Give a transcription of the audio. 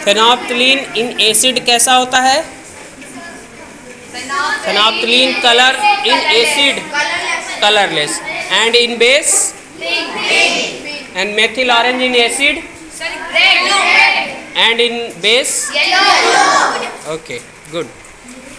Phenolphthalein in acid कैसा होता है? Phenolphthalein colour in acid colourless and in base and methyl orange in acid and in base. Okay, good.